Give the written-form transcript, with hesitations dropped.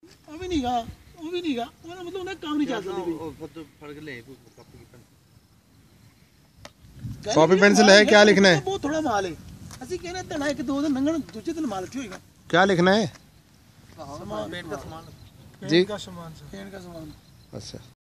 ਉਹ ਵੀ ਨਹੀਂਗਾ ਉਹਦਾ ਮਤਲਬ ਉਹਨੇ ਕੰਮ ਨਹੀਂ ਚੱਲ ਸਕਦੀ ਉਹ ਫੜ ਕੇ ਲੈ ਕਾਪੀ कॉपी पेंसिल है, क्या लिखना है? बहुत थोड़ा माल है ਅਸੀਂ ਕਹਿੰਦੇ ਧੜਾ ਇੱਕ ਦੋ ਦਿਨ ਲੰਘਣ ਦੂਜੇ ਦਿਨ ਮਾਲ ਚ ਹੋਏਗਾ। क्या लिखना है सामान पेंट का सामान जी? पेंट का सामान अच्छा।